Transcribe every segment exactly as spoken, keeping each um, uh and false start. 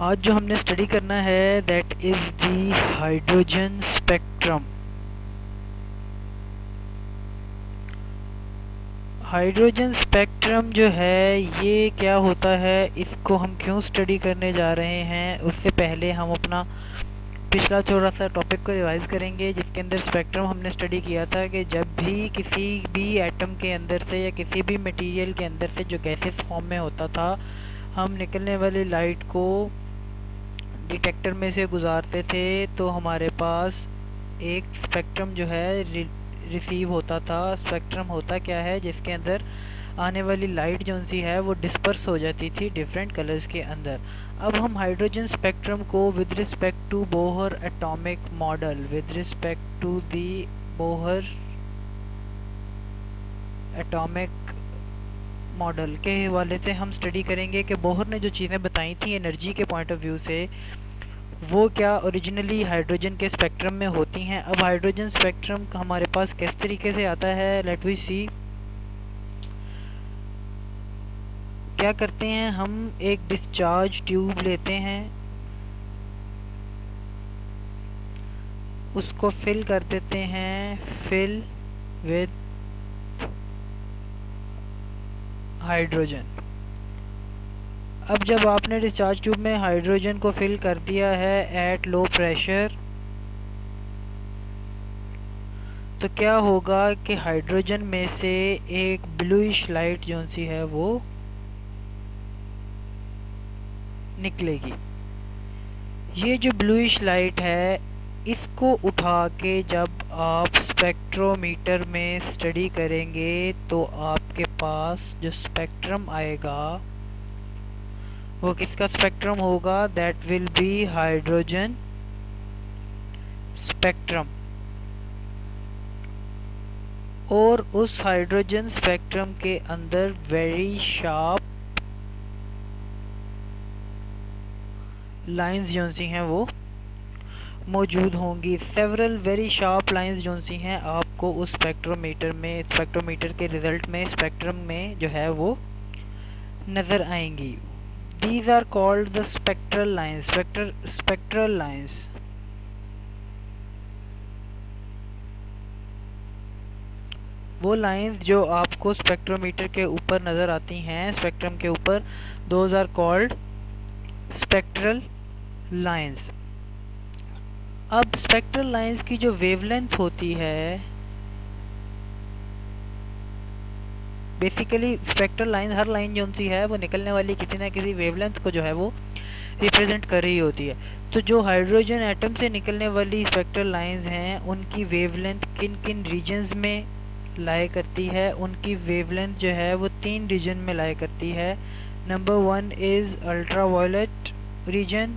आज जो हमने स्टडी करना है that is the hydrogen spectrum. Hydrogen spectrum जो है ये क्या होता है, इसको हम क्यों स्टडी करने जा रहे हैं, उससे पहले हम अपना पिछला थोड़ा सा टॉपिक को रिवाइज करेंगे, जिसके अंदर स्पेक्ट्रम हमने स्टडी किया था कि जब भी किसी भी एटम के अंदर से या किसी भी मटेरियल के अंदर से जो गैसेस फॉर्म में होता था, हम निकलने वाली लाइट को डिटेक्टर में से गुजारते थे तो हमारे पास एक स्पेक्ट्रम जो है रि, रिसीव होता था। स्पेक्ट्रम होता क्या है, जिसके अंदर आने वाली लाइट जो सी है वो डिस्पर्स हो जाती थी डिफरेंट कलर्स के अंदर। अब हम हाइड्रोजन स्पेक्ट्रम को with respect to Bohr atomic model with respect to the Bohr atomic model के हवाले से हम स्टडी करेंगे कि बोहर ने जो चीज़ें बताई थी एनर्जी के पॉइंट ऑफ व्यू से, वो क्या ओरिजिनली हाइड्रोजन के स्पेक्ट्रम में होती हैं। अब हाइड्रोजन स्पेक्ट्रम हमारे पास किस तरीके से आता है, लेट वी सी। क्या करते हैं, हम एक डिस्चार्ज ट्यूब लेते हैं, उसको फिल कर देते हैं, फिल विद हाइड्रोजन। अब जब आपने डिस्चार्ज ट्यूब में हाइड्रोजन को फिल कर दिया है एट लो प्रेशर, तो क्या होगा कि हाइड्रोजन में से एक ब्लूइश लाइट जो सी है वो निकलेगी। ये जो ब्लूइश लाइट है, इसको उठा के जब आप स्पेक्ट्रोमीटर में स्टडी करेंगे तो आपके पास जो स्पेक्ट्रम आएगा वो किसका स्पेक्ट्रम होगा, that will be hydrogen spectrum. और उस हाइड्रोजन स्पेक्ट्रम के अंदर वेरी शार्प लाइंस जो सी हैं वो मौजूद होंगी। सेवरल वेरी शार्प लाइंस जो सी हैं आपको उस स्पेक्ट्रोमीटर में स्पेक्ट्रोमीटर के रिजल्ट में स्पेक्ट्रम में जो है वो नज़र आएंगी। These are called the spectral lines. Spectral spectral lines. वो लाइंस जो आपको स्पेक्ट्रोमीटर के ऊपर नज़र आती हैं स्पेक्ट्रम के ऊपर, those are called spectral lines. अब स्पेक्ट्रल लाइंस की जो वेवलेंथ होती है, बेसिकली स्पेक्ट्रल लाइन, हर लाइन जो सी है वो निकलने वाली किसी ना किसी वेवलेंथ को जो है वो रिप्रेजेंट कर रही होती है। तो जो हाइड्रोजन एटम से निकलने वाली स्पेक्ट्रल लाइंस हैं उनकी वेवलेंथ किन किन रीजन्स में लाया करती है, उनकी वेवलेंथ जो है वो तीन रीजन में लाया करती है। Number one is ultraviolet region,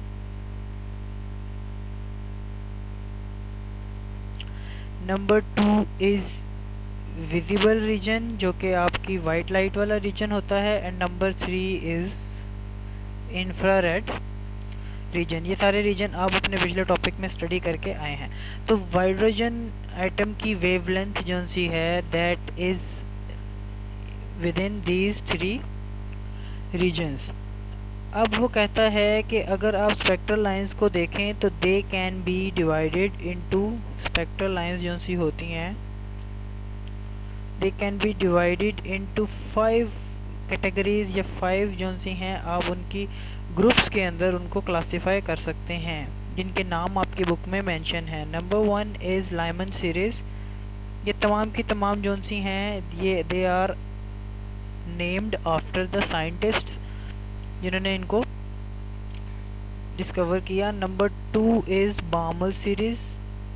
number two is visible region जो कि आपकी वाइट लाइट वाला रीजन होता है, and number three is infrared region. ये सारे रीजन आप अपने पिछले टॉपिक में स्टडी करके आए हैं। तो हाइड्रोजन एटम की वेवलेंथ जो सी है that is within these three regions. अब वो कहता है कि अगर आप स्पेक्ट्रल लाइंस को देखें तो they can be divided into, spectral lines जो सी होती हैं they can be divided into five categories या फाइव जो सी हैं आप उनकी ग्रुप्स के अंदर उनको क्लासिफाई कर सकते हैं, जिनके नाम आपकी बुक में मेंशन है। Number one is Lyman series. ये तमाम की तमाम जो सी हैं ये they are named after the scientist जिन्होंने इनको डिस्कवर किया। Number two is Balmer series,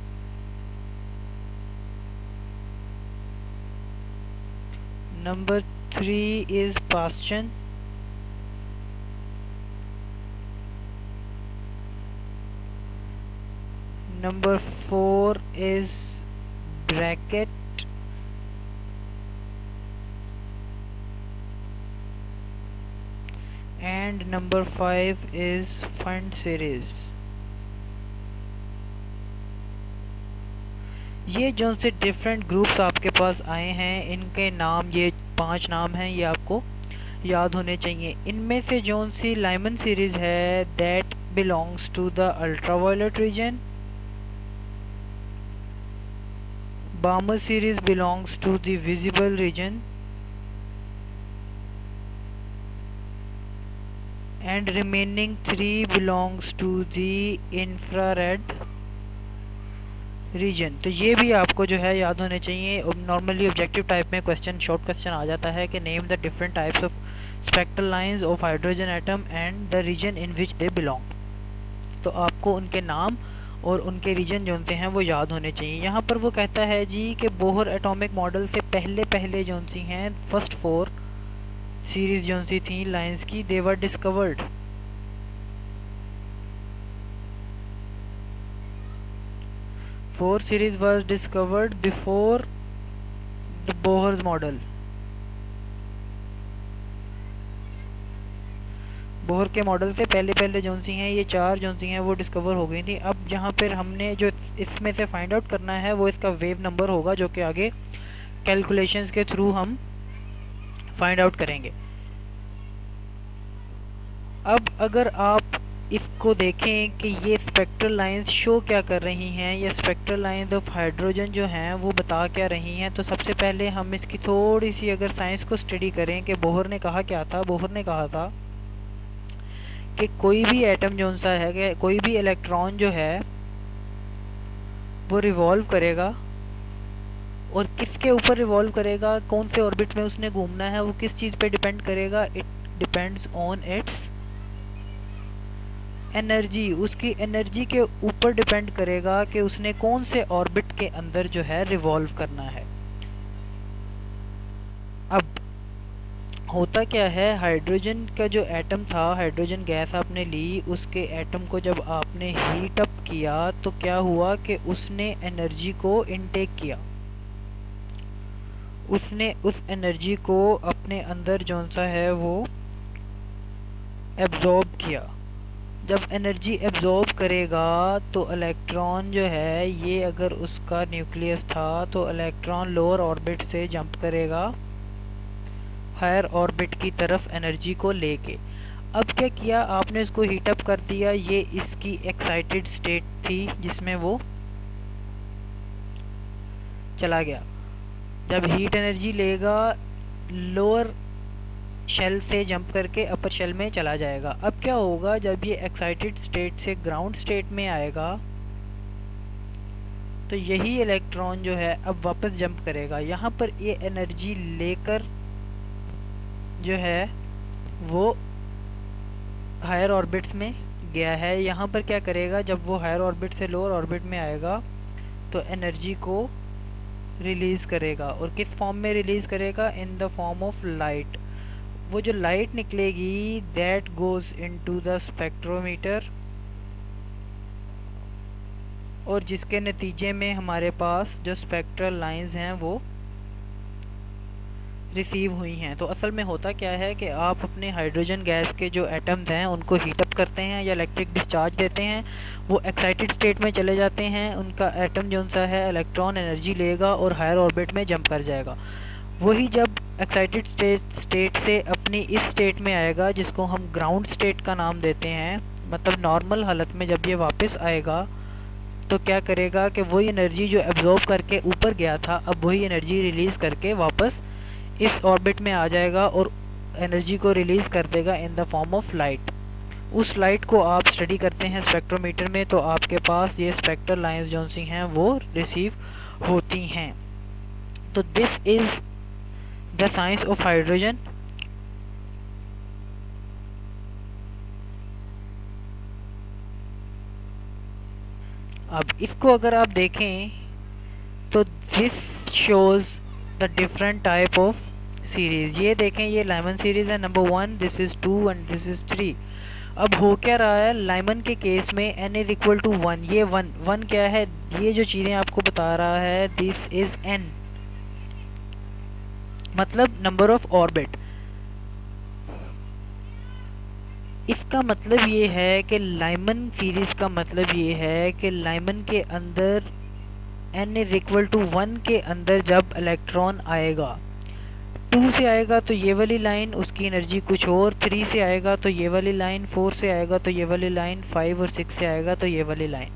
number three is Paschen, number four is Brackett, and number five is Pfund series. ये जो से डिफरेंट ग्रुप्स आपके पास आए हैं, इनके नाम, ये पांच नाम हैं, ये आपको याद होने चाहिए। इनमें से जो सी लाइमन सीरीज है that belongs to the ultraviolet region, Balmer series belongs to the visible region, and remaining three belongs to the infrared region. तो ये भी आपको जो है याद होने चाहिए। नॉर्मली ऑब्जेक्टिव टाइप में क्वेश्चन, शॉर्ट क्वेश्चन आ जाता है कि name the different types of spectral lines of hydrogen atom and the region in which they belong. तो आपको उनके नाम और उनके रीजन जो होते हैं वो याद होने चाहिए। यहाँ पर वो कहता है जी कि बोहर एटॉमिक मॉडल से पहले पहले जो सी हैं फर्स्ट फोर सीरीज जो सी थी लाइंस की, they were discovered four series was discovered before the Bohr's model। Bohr के मॉडल से पहले पहले जो सी हैं ये चार जो सी हैं वो डिस्कवर हो गई थी। अब जहाँ पर हमने जो इसमें से फाइंड आउट करना है वो इसका वेव नंबर होगा, जो कि आगे कैलकुलेशंस के थ्रू हम फाइंड आउट करेंगे। अब अगर आप इसको देखें कि ये स्पेक्ट्रल लाइंस शो क्या कर रही हैं, या स्पेक्ट्रल लाइंस ऑफ हाइड्रोजन जो हैं वो बता क्या रही हैं, तो सबसे पहले हम इसकी थोड़ी सी अगर साइंस को स्टडी करें कि बोहर ने कहा क्या था। बोहर ने कहा था कि कोई भी एटम जो सा है, कि कोई भी इलेक्ट्रॉन जो है वो रिवॉल्व करेगा, और किसके ऊपर रिवॉल्व करेगा, कौन से ऑर्बिट में उसने घूमना है, वो किस चीज़ पे डिपेंड करेगा। It depends on its energy, उसकी एनर्जी के ऊपर डिपेंड करेगा कि उसने कौन से ऑर्बिट के अंदर जो है रिवॉल्व करना है। अब होता क्या है, हाइड्रोजन का जो एटम था, हाइड्रोजन गैस आपने ली, उसके एटम को जब आपने हीट अप किया तो क्या हुआ कि उसने एनर्जी को इनटेक किया, उसने उस एनर्जी को अपने अंदर जो सा है वो एब्जॉर्ब किया। जब एनर्जी एब्जॉर्ब करेगा तो इलेक्ट्रॉन जो है ये, अगर उसका न्यूक्लियस था तो इलेक्ट्रॉन लोअर ऑर्बिट से जंप करेगा हायर ऑर्बिट की तरफ एनर्जी को लेके। अब क्या किया आपने, इसको हीट अप कर दिया, ये इसकी एक्साइटेड स्टेट थी जिसमें वो चला गया। जब हीट एनर्जी लेगा लोअर शेल से जंप करके अपर शेल में चला जाएगा। अब क्या होगा, जब ये एक्साइटेड स्टेट से ग्राउंड स्टेट में आएगा तो यही इलेक्ट्रॉन जो है अब वापस जंप करेगा। यहाँ पर ये एनर्जी लेकर जो है वो हायर ऑर्बिट्स में गया है। यहाँ पर क्या करेगा, जब वो हायर ऑर्बिट से लोअर ऑर्बिट में आएगा तो एनर्जी को रिलीज करेगा, और किस फॉर्म में रिलीज करेगा, in the form of light. वो जो लाइट निकलेगी that goes into the spectrometer, और जिसके नतीजे में हमारे पास जो स्पेक्ट्रल लाइंस हैं वो रिसीव हुई हैं। तो असल में होता क्या है कि आप अपने हाइड्रोजन गैस के जो एटम्स हैं उनको हीटअप करते हैं या इलेक्ट्रिक डिस्चार्ज देते हैं, वो एक्साइटेड स्टेट में चले जाते हैं, उनका एटम जो सा है इलेक्ट्रॉन एनर्जी लेगा और हायर ऑर्बिट में जंप कर जाएगा। वही जब एक्साइटेड स्टेट स्टेट से अपनी इस स्टेट में आएगा जिसको हम ग्राउंड स्टेट का नाम देते हैं, मतलब नॉर्मल हालत में जब ये वापस आएगा तो क्या करेगा कि वही एनर्जी जो एब्जॉर्ब करके ऊपर गया था अब वही एनर्जी रिलीज़ करके वापस इस ऑर्बिट में आ जाएगा और एनर्जी को रिलीज़ कर देगा in the form of light. उस लाइट को आप स्टडी करते हैं स्पेक्ट्रोमीटर में तो आपके पास ये स्पेक्ट्रल लाइंस जो सी हैं वो रिसीव होती हैं। तो this is the science of hydrogen. अब इसको अगर आप देखें तो this shows the different type of series. ये देखें, ये लाइमन सीरीज है number one, this is two and this is three. अब हो क्या रहा है, लाइमन के केस में n is equal to one. ये वन वन क्या है, ये जो चीज़ें आपको बता रहा है दिस इज n, मतलब नंबर ऑफ ऑर्बिट। इसका मतलब ये है कि लाइमन सीरीज का मतलब ये है कि लाइमन के अंदर n is equal to one के अंदर जब इलेक्ट्रॉन आएगा टू से आएगा तो ये वाली लाइन, उसकी एनर्जी कुछ और, थ्री से आएगा तो ये वाली लाइन, फोर से आएगा तो ये वाली लाइन, फाइव और सिक्स से आएगा तो ये वाली लाइन।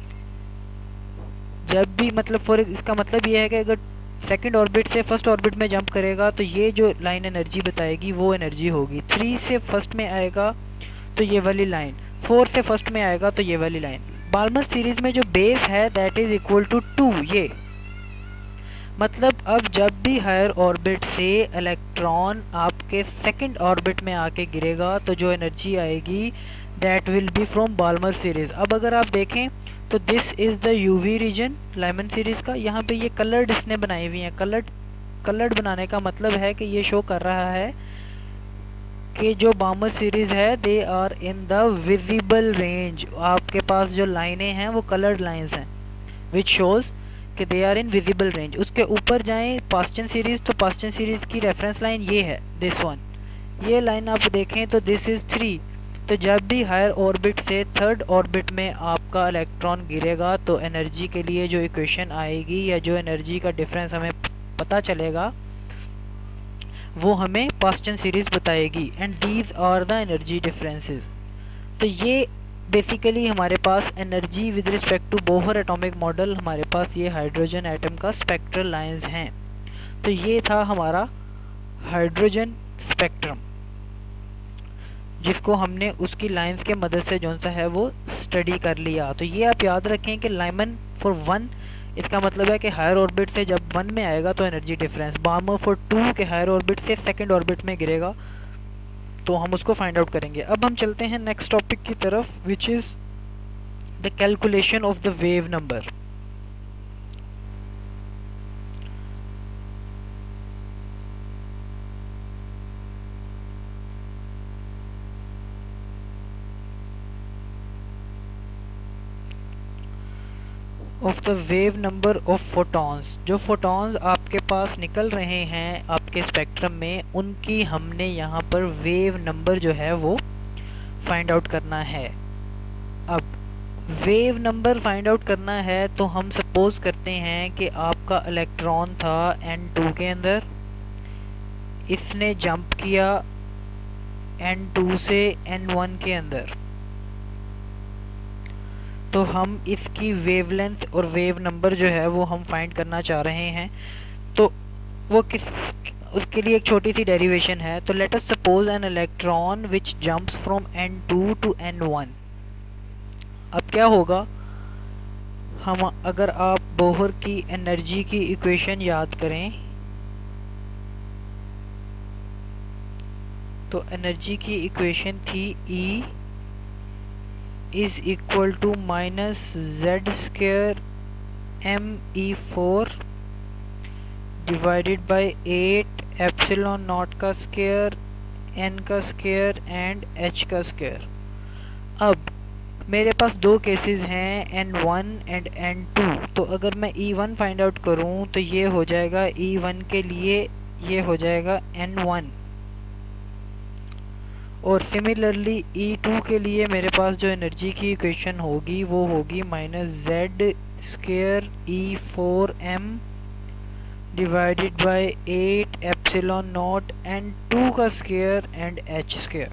जब भी मतलब फॉर इसका मतलब ये है कि अगर सेकंड ऑर्बिट से फर्स्ट ऑर्बिट में जंप करेगा तो ये जो लाइन एनर्जी बताएगी वो एनर्जी होगी। थ्री से फर्स्ट में आएगा तो ये वाली लाइन, फोर से फर्स्ट में आएगा तो ये वाली लाइन। बाल्मर सीरीज में जो बेस है that is equal to two, ये मतलब अब जब भी हायर ऑर्बिट से इलेक्ट्रॉन आपके सेकंड ऑर्बिट में आके गिरेगा तो जो एनर्जी आएगी that will be from Balmer series. अब अगर आप देखें तो this is the UV region Lyman series का। यहाँ पे ये कलर्ड इसने बनाई हुई है। कलर्ड कलर्ड बनाने का मतलब है कि ये शो कर रहा है कि जो बाल्मर सीरीज है they are in the visible range. आपके पास जो लाइनें हैं वो कलर्ड लाइंस हैं विच शोज कि they are in visible range. उसके ऊपर जाएं पास्चन सीरीज, तो पास्चन सीरीज की रेफरेंस लाइन ये है, दिस वन। ये लाइन आप देखें तो दिस इज थ्री। तो जब भी हायर ऑर्बिट से थर्ड ऑर्बिट में आपका इलेक्ट्रॉन गिरेगा तो एनर्जी के लिए जो इक्वेशन आएगी या जो एनर्जी का डिफरेंस हमें पता चलेगा वो हमें पास्चन सीरीज बताएगी। And these are the energy differences. तो ये बेसिकली हमारे पास energy with respect to Bohr atomic model, हमारे पास ये हाइड्रोजन एटम का स्पेक्ट्रल लाइंस हैं। तो ये था हमारा हाइड्रोजन स्पेक्ट्रम जिसको हमने उसकी लाइंस के मदद से जो सा है वो स्टडी कर लिया। तो ये आप याद रखें कि लाइमन फॉर वन, इसका मतलब है कि हायर ऑर्बिट से जब वन में आएगा तो energy difference. Balmer for two के हायर ऑर्बिट से सेकंड ऑर्बिट में गिरेगा तो हम उसको फाइंड आउट करेंगे। अब हम चलते हैं नेक्स्ट टॉपिक की तरफ which is the calculation of the wave number. Of the wave number of photons. जो फोटॉन्स आपके पास निकल रहे हैं आपके स्पेक्ट्रम में, उनकी हमने यहाँ पर वेव नंबर जो है वो फाइंड आउट करना है। अब वेव नंबर फाइंड आउट करना है तो हम सपोज करते हैं कि आपका इलेक्ट्रॉन था एन टू के अंदर, इसने जंप किया एन टू से एन वन के अंदर। तो हम इसकी वेवलेंथ और वेव नंबर जो है वो हम फाइंड करना चाह रहे हैं। तो वो किस उसके लिए एक छोटी सी डेरिवेशन है। तो let us suppose an electron which jumps from n two to n one. अब क्या होगा, हम अगर आप बोहर की एनर्जी की इक्वेशन याद करें तो एनर्जी की इक्वेशन थी E is equal to minus z square m e four divided by eight epsilon naught का स्क्वायर n का स्क्वायर एंड h का स्क्वायर। अब मेरे पास दो केसेस हैं n one and n two. तो अगर मैं ई वन फाइंड आउट करूं तो ये हो जाएगा ई वन के लिए ये हो जाएगा एन वन, और सिमिलरली ई टू के लिए मेरे पास जो एनर्जी की इक्वेशन होगी वो होगी minus Z square e four m divided by eight epsilon naught n two का square and h square.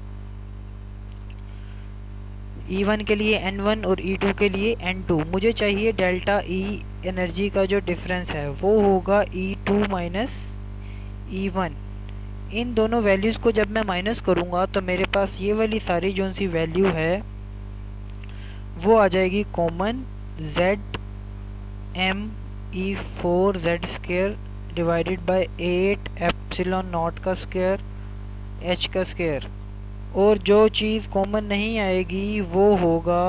E one के लिए एन वन और ई टू के लिए एन टू। मुझे चाहिए डेल्टा ई एनर्जी का जो डिफरेंस है वो होगा E two minus E one. इन दोनों वैल्यूज़ को जब मैं माइनस करूँगा तो मेरे पास ये वाली सारी जो सी वैल्यू है वो आ जाएगी common, Z m e four Z square divided by eight epsilon naught का स्क्वेयर एच का स्क्वेयर। और जो चीज़ कॉमन नहीं आएगी वो होगा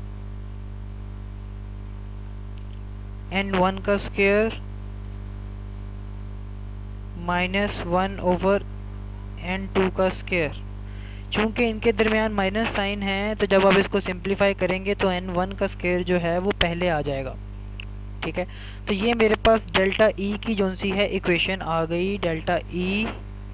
एन वन का square minus one over n two का स्क्वायर। चूँकि इनके दरमियान माइनस साइन है तो जब आप इसको सिंप्लीफाई करेंगे तो एन वन का स्क्वायर जो है वो पहले आ जाएगा। ठीक है, तो ये मेरे पास डेल्टा ई की जो सी है इक्वेशन आ गई। Delta E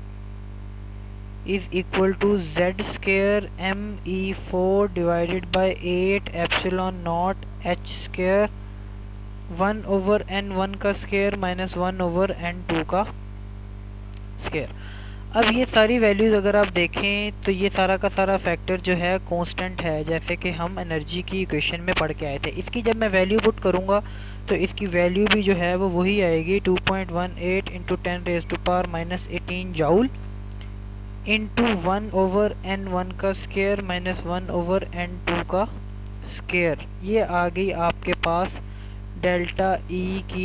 is equal to Z square m e four divided by eight epsilon naught h square one over n one का square minus one over n two का स्क्वायर। अब ये सारी वैल्यूज़ अगर आप देखें तो ये सारा का सारा फैक्टर जो है कांस्टेंट है, जैसे कि हम एनर्जी की इक्वेशन में पढ़ के आए थे। इसकी जब मैं वैल्यू पुट करूँगा तो इसकी वैल्यू भी जो है वो वही आएगी, two point one eight into ten raise to power minus eighteen joule into one over n one का square minus one over n two का स्क्वायर। ये आ गई आपके पास डेल्टा ई की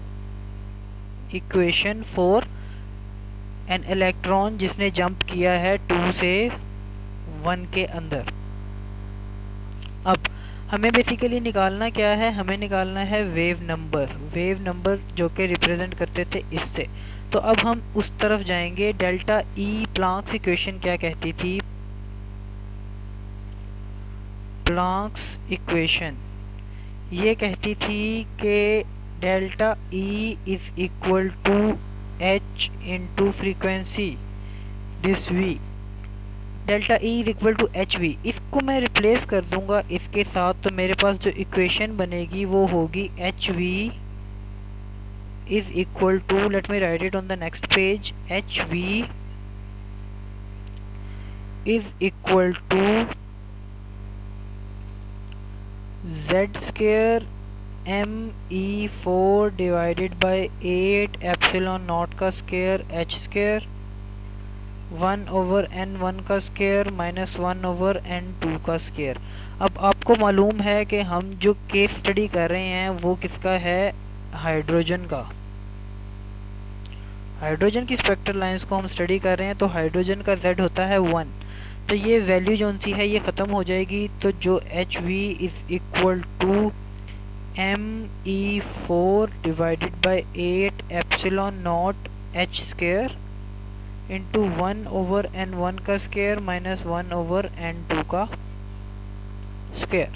इक्वेशन फॉर एन इलेक्ट्रॉन जिसने जंप किया है टू से वन के अंदर। अब हमें बेसिकली निकालना क्या है, हमें निकालना है वेव नंबर, वेव नंबर जो कि रिप्रेजेंट करते थे इससे। तो अब हम उस तरफ जाएंगे। डेल्टा ई प्लांक्स इक्वेशन क्या कहती थी, प्लांक्स इक्वेशन ये कहती थी कि delta E is equal to h into frequency this v, delta E is equal to h v. इसको मैं रिप्लेस कर दूंगा इसके साथ, तो मेरे पास जो इक्वेशन बनेगी वो होगी h v is equal to, let me write it on the next page, h v is equal to Z square m e four divided by eight epsilon naught का square h square one over n one का square minus one over n two का square. अब आपको मालूम है कि हम जो केस स्टडी कर रहे हैं वो किसका है, हाइड्रोजन का। हाइड्रोजन की स्पेक्ट्रल लाइंस को हम स्टडी कर रहे हैं, तो हाइड्रोजन का जेड होता है वन। तो ये वैल्यू जो सी है ये ख़त्म हो जाएगी। तो जो h v is equal to m e four divided by eight epsilon naught h square into one over n one का square minus one over n two का स्क्वायर।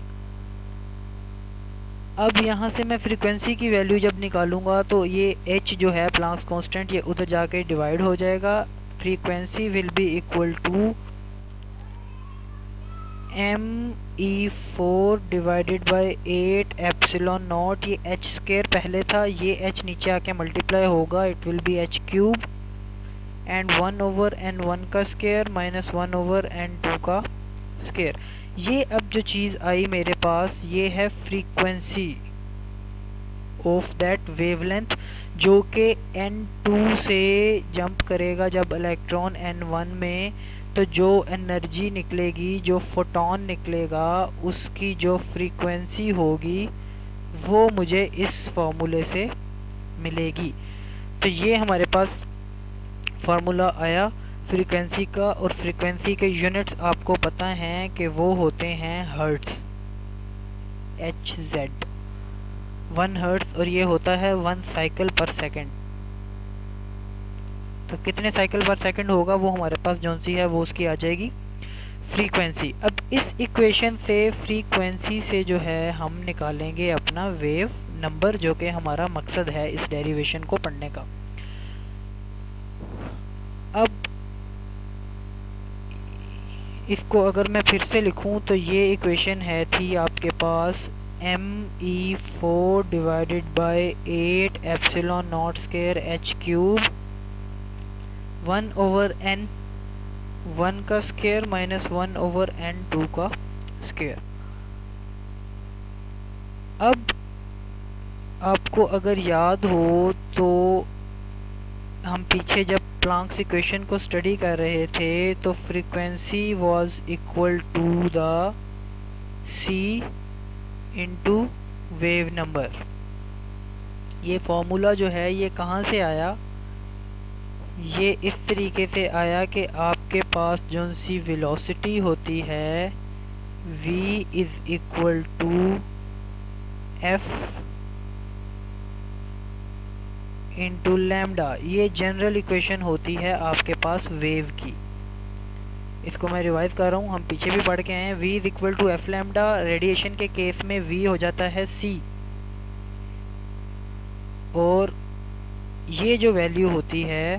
अब यहाँ से मैं फ्रीक्वेंसी की वैल्यू जब निकालूंगा तो ये h जो है प्लांक्स कांस्टेंट ये उधर जाके डिवाइड हो जाएगा। Frequency will be equal to m e four divided by eight epsilon naught, ये एच स्क्वायर पहले था, ये h नीचे आके मल्टीप्लाई होगा, it will be h cube and one over n one का square minus one over n two का square. ये अब जो चीज़ आई मेरे पास ये है फ्रीक्वेंसी ऑफ दैट वेवलेंथ जो कि एन टू से जंप करेगा जब इलेक्ट्रॉन एन वन में, तो जो एनर्जी निकलेगी, जो फोटोन निकलेगा, उसकी जो फ्रीक्वेंसी होगी वो मुझे इस फॉर्मूले से मिलेगी। तो ये हमारे पास फार्मूला आया फ्रीक्वेंसी का, और फ्रीक्वेंसी के यूनिट्स आपको पता हैं कि वो होते हैं hertz, h Z one hertz, और ये होता है वन साइकिल पर सेकंड। तो कितने साइकिल पर सेकंड होगा वो हमारे पास जो सी है वो उसकी आ जाएगी फ्रीक्वेंसी। अब इस इक्वेशन से फ्रीक्वेंसी से जो है हम निकालेंगे अपना वेव नंबर, जो कि हमारा मकसद है इस डेरिवेशन को पढ़ने का। अब इसको अगर मैं फिर से लिखूं तो ये इक्वेशन है थी आपके पास m e four divided by eight epsilon naught square h cube one over n one का square minus one over n two का स्क्वायर। अब आपको अगर याद हो तो हम पीछे जब प्लांक्स इक्वेशन को स्टडी कर रहे थे तो frequency was equal to the c into wave number. ये फॉर्मूला जो है ये कहाँ से आया, ये इस तरीके से आया कि आपके पास जो सी वेलोसिटी होती है v is equal to f into lambda, ये जनरल इक्वेशन होती है आपके पास वेव की। इसको मैं रिवाइज कर रहा हूँ, हम पीछे भी पढ़ के आए हैं। v is equal to f lambda, radiation के केस में v हो जाता है c, और ये जो वैल्यू होती है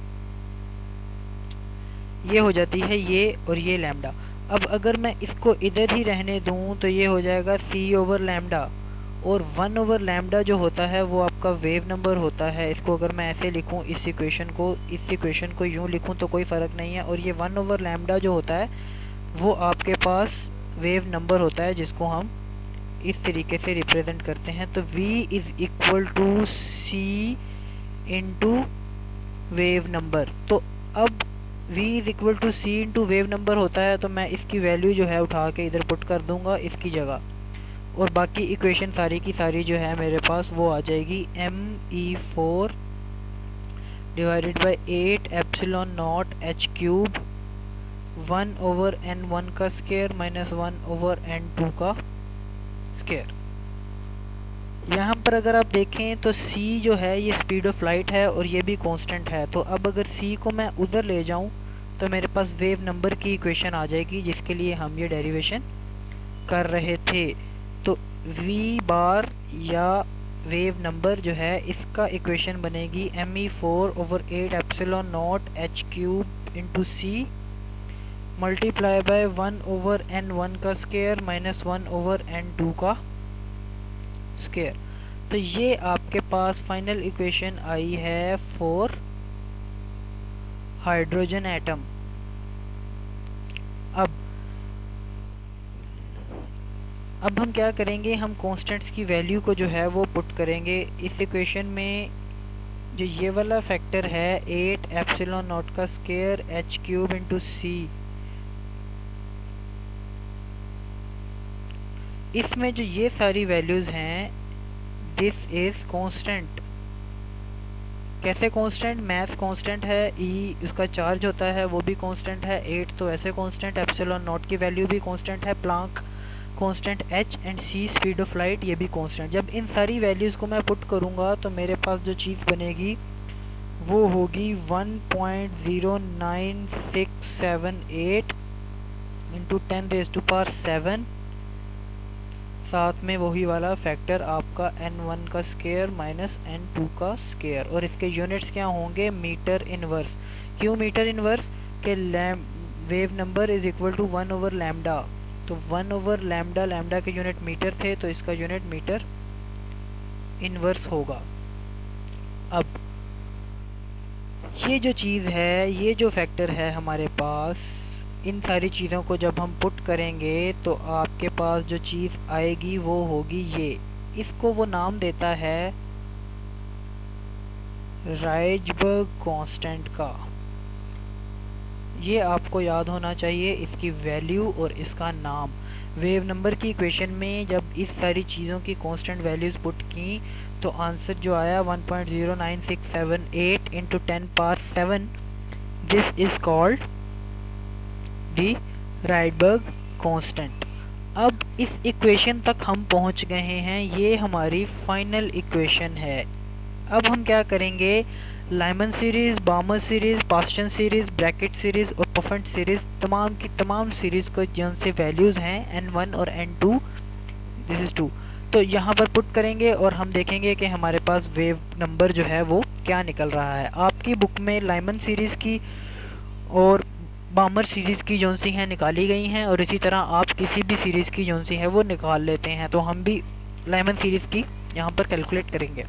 ये हो जाती है ये, और ये लैम्डा। अब अगर मैं इसको इधर ही रहने दूं तो ये हो जाएगा c ओवर लैम्डा, और वन ओवर लैम्डा जो होता है वो आपका वेव नंबर होता है। इसको अगर मैं ऐसे लिखूं, इस इक्वेशन को इस इक्वेशन को यूं लिखूं तो कोई फ़र्क नहीं है। और ये वन ओवर लैम्डा जो होता है वो आपके पास वेव नंबर होता है, जिसको हम इस तरीके से रिप्रेजेंट करते हैं। तो v is equal to c into wave number. तो अब v is equal to c into wave number होता है, तो मैं इसकी वैल्यू जो है उठा के इधर पुट कर दूंगा इसकी जगह, और बाकी इक्वेशन सारी की सारी जो है मेरे पास वो आ जाएगी m e four divided by eight epsilon naught h cube one over n one का square minus one over n two का स्केयर। यहाँ पर अगर आप देखें तो c जो है ये स्पीड ऑफ लाइट है और ये भी कांस्टेंट है। तो अब अगर c को मैं उधर ले जाऊँ तो मेरे पास वेव नंबर की इक्वेशन आ जाएगी, जिसके लिए हम ये डेरिवेशन कर रहे थे। तो v बार या वेव नंबर जो है इसका इक्वेशन बनेगी m e four over eight epsilon naught h cube into c multiply by one over n one का square minus one over n two का स्केयर। तो ये आपके पास फाइनल इक्वेशन आई है फॉर हाइड्रोजन एटम। अब अब हम क्या करेंगे, हम कांस्टेंट्स की वैल्यू को जो है वो पुट करेंगे इस इक्वेशन में। जो ये वाला फैक्टर है एट एप्सिलॉन नॉट का square h cube into c, इसमें जो ये सारी वैल्यूज हैं दिस इज कांस्टेंट। कैसे कांस्टेंट? मैथ कांस्टेंट है, ई उसका चार्ज होता है वो भी कांस्टेंट है, एट तो ऐसे कांस्टेंट, एप्सिलॉन नॉट की वैल्यू भी कांस्टेंट है, Planck constant, h and c speed of light ये भी कांस्टेंट। जब इन सारी वैल्यूज को मैं पुट करूंगा तो मेरे पास जो चीज़ बनेगी वो होगी one point zero nine six seven eight into ten raise to power seven, साथ में वही वाला फैक्टर आपका एन वन का स्केयर माइनस एन टू का स्केयर। और इसके यूनिट्स क्या होंगे? Metre inverse. क्यों मीटर इनवर्स? के लैम wave number is equal to one over lambda. तो वन ओवर लैम्डा, लैम्डा के यूनिट मीटर थे तो इसका यूनिट मीटर इनवर्स होगा। अब ये जो चीज़ है, ये जो फैक्टर है हमारे पास, इन सारी चीज़ों को जब हम पुट करेंगे तो आपके पास जो चीज़ आएगी वो होगी ये। इसको वो नाम देता है राइजबर्ग कांस्टेंट का। ये आपको याद होना चाहिए, इसकी वैल्यू और इसका नाम। वेव नंबर की इक्वेशन में जब इस सारी चीज़ों की कांस्टेंट वैल्यूज़ पुट की तो आंसर जो आया one point zero nine six seven eight into ten power seven, this is called the Rydberg constant. अब इस इक्वेशन तक हम पहुंच गए हैं, ये हमारी फाइनल इक्वेशन है। अब हम क्या करेंगे, Lyman series, Balmer series, Paschen series, Brackett series और पफेंट सीरीज़, तमाम की तमाम सीरीज़ को जिन से वैल्यूज़ हैं एन वन और n two, this is two, तो यहाँ पर पुट करेंगे और हम देखेंगे कि हमारे पास वेव नंबर जो है वो क्या निकल रहा है। आपकी बुक में लाइमन सीरीज़ की और बामर सीरीज़ की जौन सी हैं निकाली गई हैं, और इसी तरह आप किसी भी सीरीज़ की जौन सी है वो निकाल लेते हैं। तो हम भी लाइमन सीरीज़ की यहाँ पर कैलकुलेट करेंगे।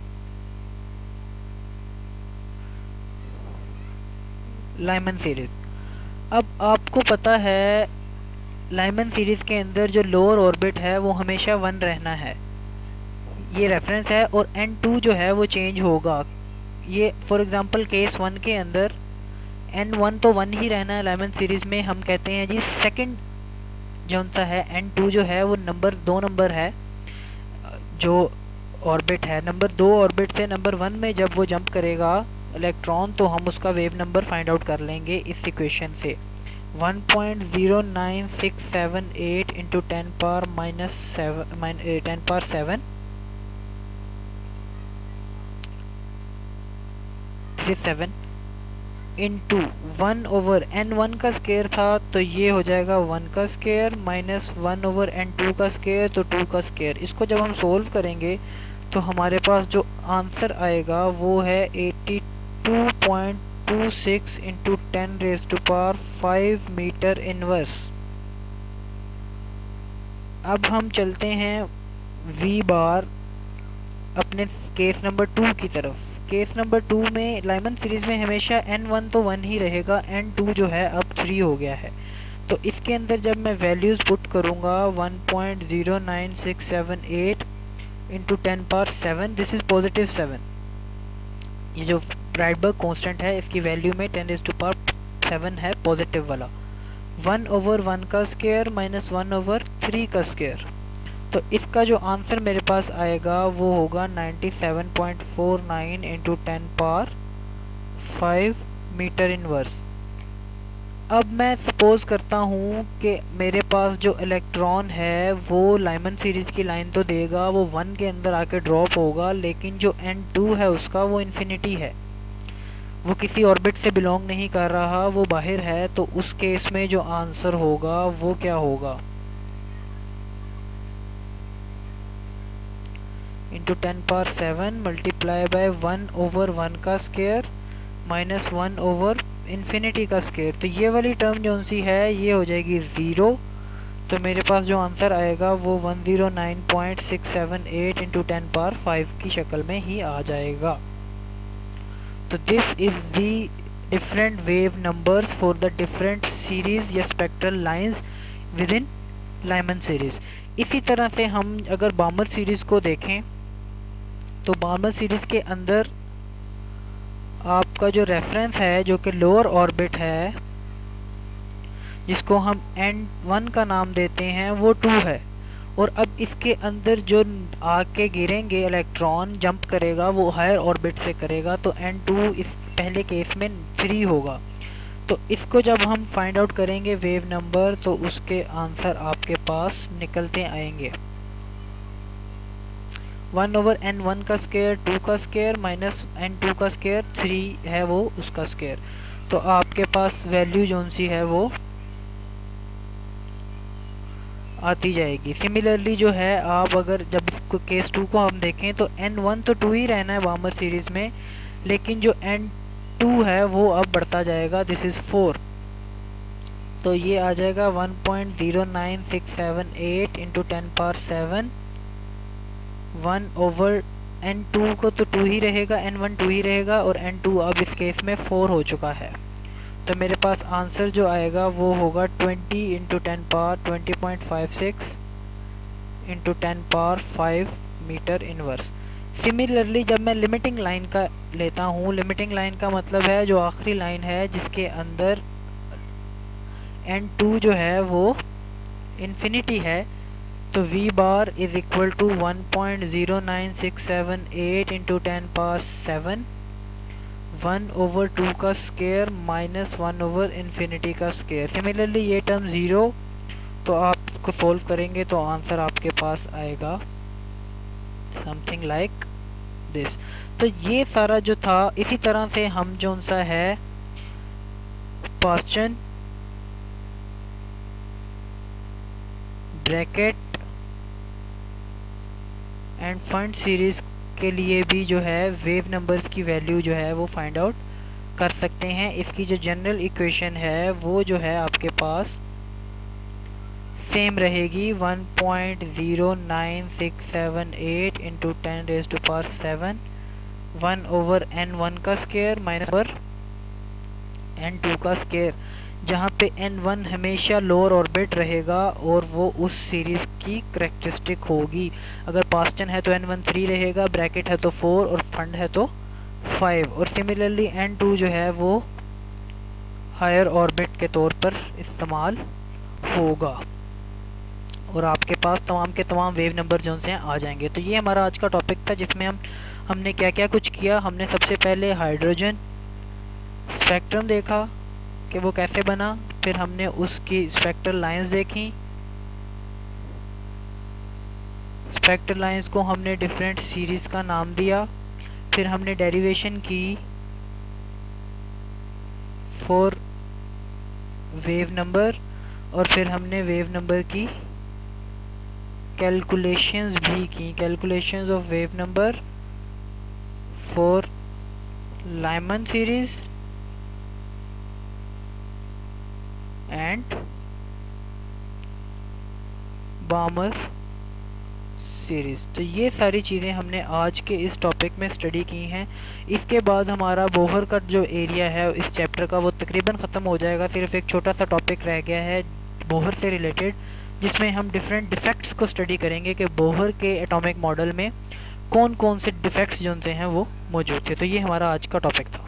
लाइमन सीरीज़, अब आपको पता है लाइमन सीरीज़ के अंदर जो लोअर ऑर्बिट है वो हमेशा वन रहना है, ये रेफरेंस है, और एन टू जो है वो चेंज होगा। ये फॉर एग्जांपल केस वन के अंदर एन वन तो वन ही रहना है लाइमन सीरीज़ में। हम कहते हैं जी सेकंड जौन सा है एन टू जो है वो नंबर दो नंबर है जो ऑर्बिट है। नंबर दो ऑर्बिट से नंबर वन में जब वो जंप करेगा इलेक्ट्रॉन तो हम उसका वेव नंबर फाइंड आउट कर लेंगे इस इक्वेशन से। One point zero nine six seven eight into ten power minus seven ten power seven seven into one over n one का स्केयर था तो ये हो जाएगा वन का square minus one over n two का स्केयर तो टू का स्केयर। इसको जब हम सोल्व करेंगे तो हमारे पास जो आंसर आएगा वो है eighty two point two six into ten raise to power five metre inverse. अब हम चलते हैं वी बार अपने केस नंबर टू की तरफ। केस नंबर टू में लाइमन सीरीज में हमेशा एन वन तो वन ही रहेगा, एन टू जो है अब थ्री हो गया है। तो इसके अंदर जब मैं वैल्यूज़ पुट करूँगा one point zero nine six seven eight into ten power seven, this is positive seven. ये जो ब्राइटबर्ग कांस्टेंट है इसकी वैल्यू में ten is to power seven है पॉजिटिव वाला। वन ओवर वन का square minus one over three का square. तो इसका जो आंसर मेरे पास आएगा वो होगा ninety seven point four nine into ten power five metre inverse. अब मैं सपोज करता हूँ कि मेरे पास जो इलेक्ट्रॉन है वो लाइमन सीरीज़ की लाइन तो देगा, वो वन के अंदर आके ड्रॉप होगा, लेकिन जो एन टू है उसका वो इन्फिनिटी है, वो किसी ऑर्बिट से बिलोंग नहीं कर रहा, वो बाहर है। तो उस केस में जो आंसर होगा वो क्या होगा, into ten power seven multiply by one over one का square minus one over infinity का स्क्वायर। तो ये वाली टर्म जो सी है ये हो जाएगी ज़ीरो। तो मेरे पास जो आंसर आएगा वो one zero nine point six seven eight into ten power five की शक्ल में ही आ जाएगा। तो this is the different wave numbers for the different series या spectral lines within Lyman series. इसी तरह से हम अगर बामर सीरीज को देखें तो बामर सीरीज के अंदर आपका जो रेफरेंस है जो कि लोअर ऑर्बिट है, जिसको हम एन वन का नाम देते हैं, वो टू है। और अब इसके अंदर जो आके गिरेंगे इलेक्ट्रॉन जंप करेगा वो हायर ऑर्बिट से करेगा, तो एन टू इस पहले केस में थ्री होगा। तो इसको जब हम फाइंड आउट करेंगे वेव नंबर तो उसके आंसर आपके पास निकलते आएंगे वन ओवर एन वन का स्क्वायर टू का स्क्वायर माइनस एन टू का स्क्वायर थ्री है वो उसका स्क्वायर। तो आपके पास वैल्यू जोन सी है वो आती जाएगी। सिमिलरली जो है आप अगर जब केस टू को हम देखें तो एन वन तो टू ही रहना है बामर सीरीज में, लेकिन जो एन टू है वो अब बढ़ता जाएगा, दिस इज फोर। तो ये आ जाएगा one point zero nine six seven eight into ten power seven one over n two को तो टू ही रहेगा, एन वन टू ही रहेगा और एन टू अब इस केस में फोर हो चुका है। तो मेरे पास आंसर जो आएगा वो होगा twenty into ten power twenty point five six into ten power five metre inverse. Similarly जब मैं लिमिटिंग लाइन का लेता हूँ, लिमिटिंग लाइन का मतलब है जो आखिरी लाइन है जिसके अंदर एन टू जो है वो इन्फिनिटी है, तो v bar is equal to one point zero nine six seven eight into ten power seven one over two का square minus one over infinity का स्क्वायर। सिमिलरली ये टर्म ज़ीरो, तो आप इसको सोल्व करेंगे तो आंसर आपके पास आएगा समथिंग लाइक दिस। तो ये सारा जो था, इसी तरह से हम जो सा है Paschen Brackett and Pfund series के लिए भी जो है वेव नंबर्स की वैल्यू जो है वो फाइंड आउट कर सकते हैं। इसकी जो जनरल इक्वेशन है वो जो है आपके पास सेम रहेगी one point zero nine six seven eight into ten raise to power seven one over n one का square minus over n two का स्क्वायर, जहाँ पे एन वन हमेशा लोअर ऑर्बिट रहेगा और वो उस सीरीज की करेक्टरिस्टिक होगी। अगर पास्टन है तो एन वन थ्री रहेगा, ब्रैकेट है तो फोर और फंड है तो फाइव। और सिमिलरली एन टू जो है वो हायर ऑर्बिट के तौर पर इस्तेमाल होगा और आपके पास तमाम के तमाम वेव नंबर जो से आ जाएंगे। तो ये हमारा आज का टॉपिक था जिसमें हम हमने क्या क्या कुछ किया। हमने सबसे पहले हाइड्रोजन स्पेक्ट्रम देखा कि वो कैसे बना, फिर हमने उसकी स्पेक्ट्रल लाइंस देखी, स्पेक्ट्रल लाइंस को हमने डिफरेंट सीरीज का नाम दिया, फिर हमने डेरिवेशन की फॉर वेव नंबर और फिर हमने वेव नंबर की कैलकुलेशंस भी की, calculations of wave number for Lyman series and Balmer series. तो ये सारी चीज़ें हमने आज के इस टॉपिक में स्टडी की हैं। इसके बाद हमारा बोहर का जो एरिया है इस चैप्टर का वो तकरीबन ख़त्म हो जाएगा। सिर्फ एक छोटा सा टॉपिक रह गया है बोहर से रिलेटेड, जिसमें हम डिफरेंट डिफेक्ट्स को स्टडी करेंगे कि बोहर के एटॉमिक मॉडल में कौन कौन से डिफेक्ट्स जो हैं वो मौजूद थे। तो ये हमारा आज का टॉपिक था।